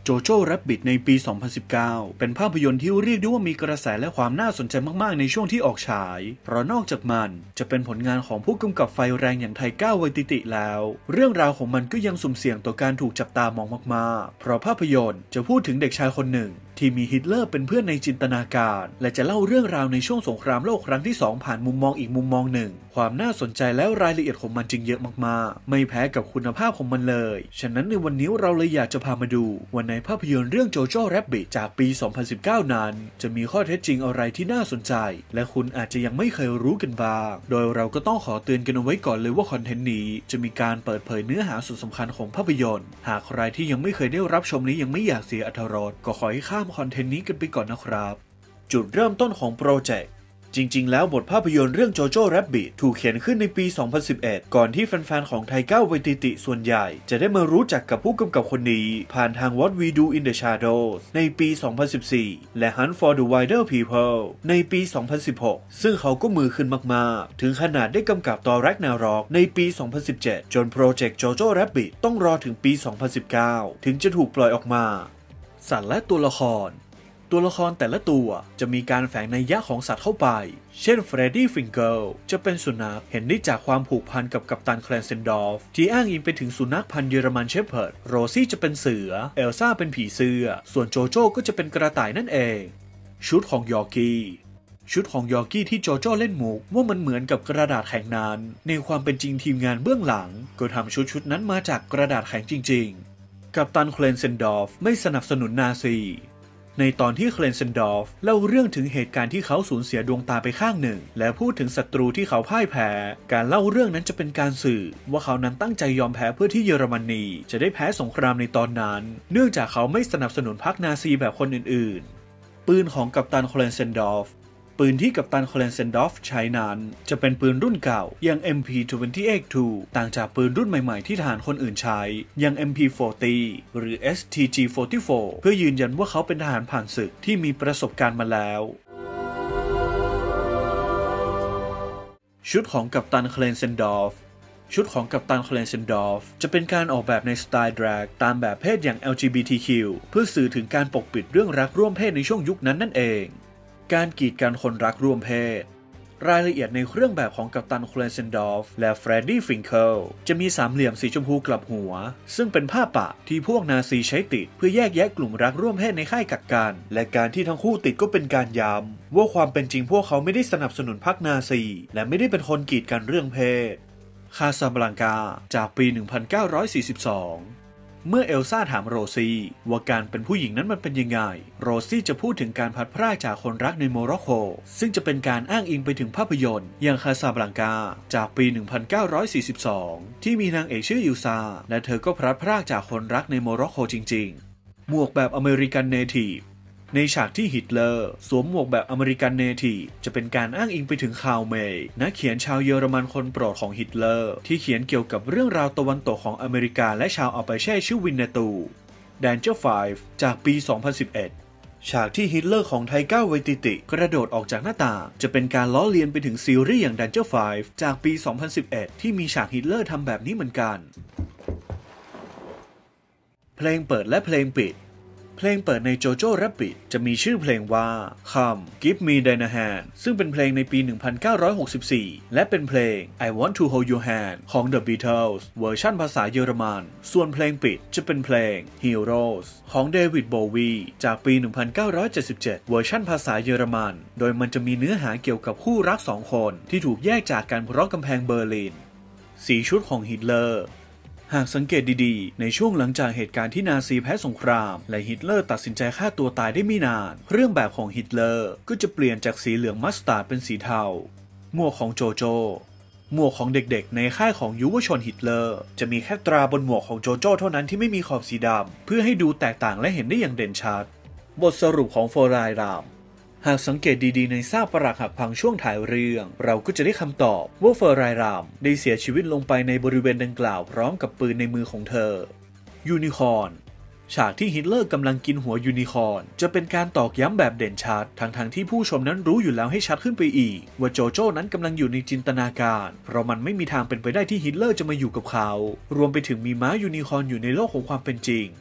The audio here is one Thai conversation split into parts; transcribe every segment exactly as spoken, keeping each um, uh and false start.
โจโจ้แรบบิทในปี สองพันสิบเก้า เป็นภาพยนตร์ที่เรียกได้ว่ามีกระแสและความน่าสนใจมากๆในช่วงที่ออกฉายเพราะนอกจากมันจะเป็นผลงานของผู้กำกับไฟแรงอย่างไทก้า ไวติติแล้วเรื่องราวของมันก็ยังสุ่มเสี่ยงต่อการถูกจับตามองมากๆเพราะภาพยนตร์จะพูดถึงเด็กชายคนหนึ่งที่มีฮิตเลอร์เป็นเพื่อนในจินตนาการและจะเล่าเรื่องราวในช่วงสงครามโลกครั้งที่สองผ่านมุมมองอีกมุมมองหนึ่งความน่าสนใจและรายละเอียดของมันจึงเยอะมากๆไม่แพ้กับคุณภาพของมันเลยฉะนั้นในวันนี้เราเลยอยากจะพามาดูว่าในภาพยนตร์เรื่องโจโจ้แรบบิทจากปี สองพันสิบเก้า นั้นจะมีข้อเท็จจริงอะไรที่น่าสนใจและคุณอาจจะยังไม่เคยรู้กันบ้างโดยเราก็ต้องขอเตือนกันเอาไว้ก่อนเลยว่าคอนเทนต์นี้จะมีการเปิดเผยเนื้อหาสุดสำคัญของภาพยนตร์หากใครที่ยังไม่เคยได้รับชมนี้ยังไม่อยากเสียอรรถรสก็ขอให้ข้ามคอนเทนต์นี้กันไปก่อนนะครับจุดเริ่มต้นของโปรเจกต์จริงๆแล้วบทภาพยนตร์เรื่องโจโจ้แรบบิทถูกเขียนขึ้นในปี สองพันสิบเอ็ด ก่อนที่แฟนๆของไทก้า ไวติติส่วนใหญ่จะได้มารู้จักกับผู้กำกับคนนี้ผ่านทาง What We Do in the Shadows ในปี สองพันสิบสี่ และ Hunt for the Wilder People ในปี สองพันสิบหก ซึ่งเขาก็มือขึ้นมากๆถึงขนาดได้กำกับตอ Ragnarok ในปี สองพันสิบเจ็ด จนโปรเจกต์โจโจ้แรบบิทต้องรอถึงปี สองพันสิบเก้า ถึงจะถูกปล่อยออกมาสัตว์และตัวละครตัวละครแต่ละตัวจะมีการแฝงนัยยะของสัตว์เข้าไปเช่นเฟรดดี้ฟิงเกิลจะเป็นสุนัขเห็นได้จากความผูกพันกับกัปตันแคลนเซนดอร์ฟที่อ้างอิงไปถึงสุนัขพันธุ์เยอรมันเชพเพิร์ดโรซี่จะเป็นเสือเอลซ่าเป็นผีเสื้อส่วนโจโจ้ก็จะเป็นกระต่ายนั่นเองชุดของยอร์กี้ชุดของยอร์กี้ที่โจโจ้เล่นมุกว่ามันเหมือนกับกระดาษแข็งนั้นในความเป็นจริงทีมงานเบื้องหลังก็ทำชุดชุดนั้นมาจากกระดาษแข็งจริงๆกัปตันแคลนเซนดอร์ฟไม่สนับสนุนนาซีในตอนที่เคลนเซนดอร์ฟเล่าเรื่องถึงเหตุการณ์ที่เขาสูญเสียดวงตาไปข้างหนึ่งและพูดถึงศัตรูที่เขาพ่ายแพ้การเล่าเรื่องนั้นจะเป็นการสื่อว่าเขานั้นตั้งใจยอมแพ้เพื่อที่เยอรมนีจะได้แพ้สงครามในตอนนั้นเนื่องจากเขาไม่สนับสนุนพรรคนาซีแบบคนอื่นๆปืนของกัปตันเคลนเซนดอร์ฟปืนที่กัปตันเคลนเซนดอร์ฟใช้นั้นจะเป็นปืนรุ่นเก่าอย่าง เอ็ม พี ยี่สิบแปด ทู ต่างจากปืนรุ่นใหม่ๆที่ทหารคนอื่นใช้อย่าง เอ็ม พี สี่สิบ หรือ เอส ที จี สี่สิบสี่ เพื่อยืนยันว่าเขาเป็นทหารผ่านศึกที่มีประสบการณ์มาแล้วชุดของกัปตันเคลนเซนดอร์ฟชุดของกัปตันเคลนเซนดอร์ฟจะเป็นการออกแบบในสไตล์ดรากตามแบบเพศอย่าง แอล จี บี ที คิว เพื่อสื่อถึงการปกปิดเรื่องรักร่วมเพศในช่วงยุคนั้นนั่นเองการกีดกันคนรักร่วมเพศรายละเอียดในเครื่องแบบของกัปตันแคลนเซนดอร์ฟและเฟรดดี้ฟิงเคิลจะมีสามเหลี่ยมสีชมพูกลับหัวซึ่งเป็นผ้าปะที่พวกนาซีใช้ติดเพื่อแยกแยะกลุ่มรักร่วมเพศในค่ายกักกันและการที่ทั้งคู่ติดก็เป็นการย้ำว่าความเป็นจริงพวกเขาไม่ได้สนับสนุนพรรคนาซีและไม่ได้เป็นคนกีดกันเรื่องเพศคาซาบลังกาจากปี หนึ่งพันเก้าร้อยสี่สิบสองเมื่อเอลซ่าถามโรซี่ว่าการเป็นผู้หญิงนั้นมันเป็นยังไงโรซี่จะพูดถึงการพัดพรากจากคนรักในโมร็อกโกซึ่งจะเป็นการอ้างอิงไปถึงภาพยนตร์อย่างคาซาบลังกาจากปี หนึ่งพันเก้าร้อยสี่สิบสอง ที่มีนางเอกชื่ออิลซาและเธอก็พลัดพรากจากคนรักในโมร็อกโกจริงๆหมวกแบบอเมริกันเนทีฟในฉากที่ฮิตเลอร์สวมหมวกแบบอเมริกันเนทีฟจะเป็นการอ้างอิงไปถึงคาร์ลเมย์นักเขียนชาวเยอรมันคนโปรดของฮิตเลอร์ที่เขียนเกี่ยวกับเรื่องราวตะวันตกของอเมริกาและชาวอัลเปเช่ชื่อวินเนตู Danger ไฟว์ จากปี สองพันสิบเอ็ด ฉากที่ฮิตเลอร์ของไทก้า ไวติติกระโดดออกจากหน้าต่างจะเป็นการล้อเลียนไปถึงซีรีส์อย่าง Danger ไฟว์ จากปี สองพันสิบเอ็ด ที่มีฉากฮิตเลอร์ทำแบบนี้เหมือนกันเพลงเปิดและเพลงปิดเพลงเปิดในโจโจ้แรบบิทจะมีชื่อเพลงว่า Come Give Me Deine Hand ซึ่งเป็นเพลงในปี หนึ่งพันเก้าร้อยหกสิบสี่ และเป็นเพลง I Want to Hold Your Hand ของ The Beatles เวอร์ชันภาษาเยอรมันส่วนเพลงปิดจะเป็นเพลง Heroes ของ David Bowie จากปี หนึ่งพันเก้าร้อยเจ็ดสิบเจ็ด เวอร์ชันภาษาเยอรมันโดยมันจะมีเนื้อหาเกี่ยวกับคู่รักสองคนที่ถูกแยกจากกันเพราะกำแพงเบอร์ลินสีชุดของฮิตเลอร์หากสังเกตดีๆในช่วงหลังจากเหตุการณ์ที่นาซีแพ้สงครามและฮิตเลอร์ตัดสินใจฆ่าตัวตายได้ไม่นานเครื่องแบบของฮิตเลอร์ก็จะเปลี่ยนจากสีเหลืองมัสตาร์ดเป็นสีเทาหมวกของโจโจ้หมวกของเด็กๆในค่ายของยุวชนฮิตเลอร์จะมีแค่ตราบนหมวกของโจโจ้เท่านั้นที่ไม่มีขอบสีดำเพื่อให้ดูแตกต่างและเห็นได้อย่างเด่นชัดบทสรุปของโฟรายรามหากสังเกตดีๆในซากปรักหักพังช่วงถ่ายเรื่องเราก็จะได้คำตอบว่าเฟอร์ไรรามได้เสียชีวิตลงไปในบริเวณดังกล่าวพร้อมกับปืนในมือของเธอยูนิคอร์นฉากที่ฮิตเลอร์กำลังกินหัวยูนิคอร์นจะเป็นการตอกย้ำแบบเด่นชัดทั้งๆที่ผู้ชมนั้นรู้อยู่แล้วให้ชัดขึ้นไปอีกว่าโจโจ้นั้นกำลังอยู่ในจินตนาการเพราะมันไม่มีทางเป็นไปได้ที่ฮิตเลอร์จะมาอยู่กับเขารวมไปถึงมีม้ายูนิคอร์นอยู่ในโลกของความเป็นจริง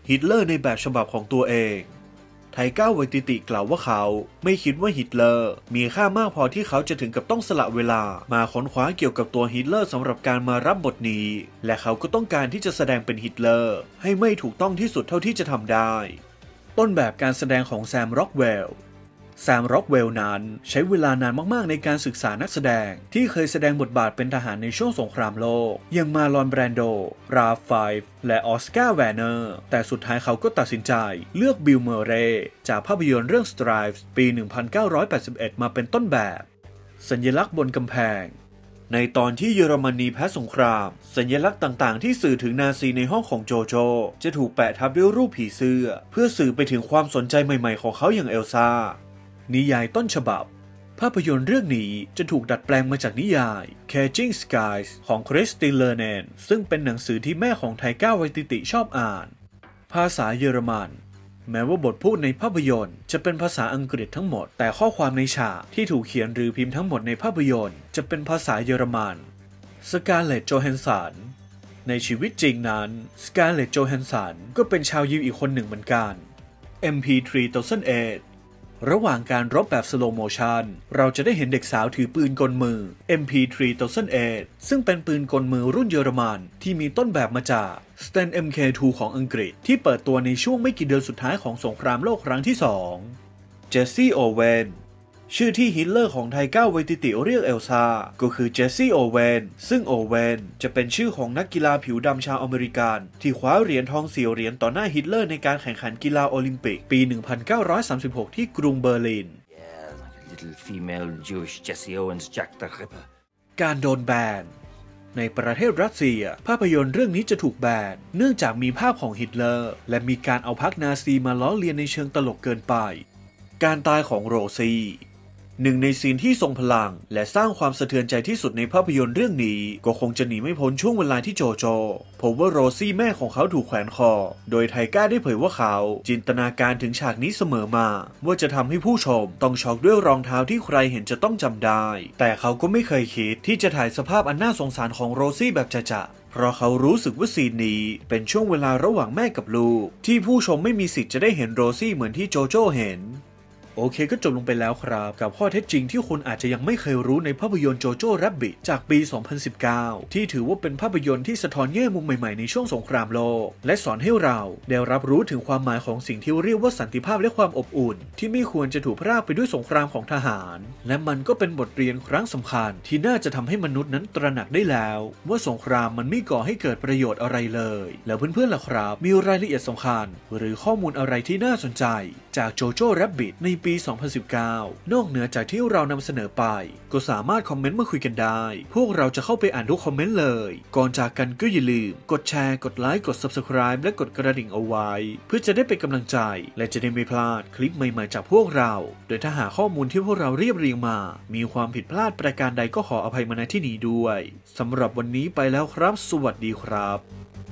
ฮิตเลอร์ในแบบฉบับของตัวเองไทก้าไวติติกล่าวว่าเขาไม่คิดว่าฮิตเลอร์มีค่ามากพอที่เขาจะถึงกับต้องสละเวลามาค้นคว้าเกี่ยวกับตัวฮิตเลอร์สำหรับการมารับบทนี้และเขาก็ต้องการที่จะแสดงเป็นฮิตเลอร์ให้ไม่ถูกต้องที่สุดเท่าที่จะทำได้ต้นแบบการแสดงของแซม ร็อกเวลล์แซม ร็อกเวลล์นั้นใช้เวลานานมากๆในการศึกษานักแสดงที่เคยแสดงบทบาทเป็นทหารในช่วงสงครามโลกอย่างมาลอน แบรนโด ราฟ ไฟฟ์และออสการ์ แวนเนอร์แต่สุดท้ายเขาก็ตัดสินใจเลือกบิล เมอร์เรย์จากภาพยนตร์เรื่อง สไตรฟ์ ปี หนึ่งพันเก้าร้อยแปดสิบเอ็ด มาเป็นต้นแบบสัญลักษณ์บนกำแพงในตอนที่เยอรมนีแพ้สงครามสัญลักษณ์ต่างๆที่สื่อถึงนาซีในห้องของโจโจจะถูกแปะทับด้วยรูปผีเสื้อเพื่อสื่อไปถึงความสนใจใหม่ๆของเขาอย่างเอลซ่านิยายต้นฉบับภาพยนตร์เรื่องนี้จะถูกดัดแปลงมาจากนิยาย Catching Skies ของคริสติน เลอร์แนนซึ่งเป็นหนังสือที่แม่ของไทก้า ไวติติชอบอ่านภาษาเยอรมันแม้ว่าบทพูดในภาพยนตร์จะเป็นภาษาอังกฤษทั้งหมดแต่ข้อความในฉากที่ถูกเขียนหรือพิมพ์ทั้งหมดในภาพยนตร์จะเป็นภาษาเยอรมันสกาเลต โจแฮนสันในชีวิตจริงนั้นสกาเลต โจแฮนสันก็เป็นชาวยิวอีกคนหนึ่งเหมือนกัน เอ็ม พี ทรี สองพันแปดระหว่างการรบแบบสโลว์โมชันเราจะได้เห็นเด็กสาวถือปืนกลมือ เอ็ม พี ทรี สองพันแปดซึ่งเป็นปืนกลมือรุ่นเยอรมันที่มีต้นแบบมาจาก สแตน เอ็ม เค ทู ของอังกฤษที่เปิดตัวในช่วงไม่กี่เดือนสุดท้ายของสงครามโลกครั้งที่สองเจสซี่ โอเวนชื่อที่ฮิตเลอร์ของไทก้า ไวติติเรียกเอลซ่าก็คือเจสซี่ โอเวนซึ่งโอเวนจะเป็นชื่อของนักกีฬาผิวดำชาวอเมริกันที่คว้าเหรียญทองสี่เหรียญต่อหน้าฮิตเลอร์ในการแข่งขันกีฬาโอลิมปิกปี หนึ่งพันเก้าร้อยสามสิบหก ที่กรุงเบอร์ลิน Yeah, like a little female Jewish Jesse Owens, Jack the Ripper. การโดนแบนในประเทศรัสเซียภาพยนตร์เรื่องนี้จะถูกแบนเนื่องจากมีภาพของฮิตเลอร์และมีการเอาพรรคนาซีมาล้อเลียนในเชิงตลกเกินไปการตายของโรซี่หนึ่งในซีนที่ทรงพลังและสร้างความสะเทือนใจที่สุดในภาพยนตร์เรื่องนี้ก็คงจะหนีไม่พ้นช่วงเวลาที่โจโจพบว่าโรซี่แม่ของเขาถูกแขวนคอโดยไทก้าได้เผยว่าเขาจินตนาการถึงฉากนี้เสมอมาว่าจะทำให้ผู้ชมต้องช็อกด้วยรองเท้าที่ใครเห็นจะต้องจำได้แต่เขาก็ไม่เคยคิดที่จะถ่ายสภาพอันน่าสงสารของโรซี่แบบจะๆเพราะเขารู้สึกว่าซีนนี้เป็นช่วงเวลาระหว่างแม่กับลูกที่ผู้ชมไม่มีสิทธิ์จะได้เห็นโรซี่เหมือนที่โจโจเห็นโอเคก็จบลงไปแล้วครับกับข้อเท็จจริงที่คุณอาจจะยังไม่เคยรู้ในภาพยนตร์โจโจ้แรบบิทจากปี สองพันสิบเก้า ที่ถือว่าเป็นภาพยนตร์ที่สะท้อนแง่มุมใหม่ๆในช่วงสงครามโลกและสอนให้เราได้รับรู้ถึงความหมายของสิ่งที่เรียกว่าสันติภาพและความอบอุ่นที่ไม่ควรจะถูกพรากไปด้วยสงครามของทหารและมันก็เป็นบทเรียนครั้งสำคัญที่น่าจะทำให้มนุษย์นั้นตระหนักได้แล้วว่าสงครามมันไม่ก่อให้เกิดประโยชน์อะไรเลยแล้วเพื่อนๆล่ะครับมีรายละเอียดสำคัญหรือข้อมูลอะไรที่น่าสนใจจากโจโจ้แรบบิทในปี สองพันสิบเก้า นอกเหนือจากที่เรานำเสนอไปก็สามารถคอมเมนต์มาคุยกันได้พวกเราจะเข้าไปอ่านทุกคอมเมนต์เลยก่อนจากกันก็อย่าลืมกดแชร์กดไลค์กด ซับสไครบ์ และกดกระดิ่งเอาไว้เพื่อจะได้เป็นกำลังใจและจะได้ไม่พลาดคลิปใหม่ๆจากพวกเราโดยถ้าหากข้อมูลที่พวกเราเรียบเรียงมามีความผิดพลาดประการใดก็ขออภัยมาณที่นี้ด้วยสำหรับวันนี้ไปแล้วครับสวัสดีครับ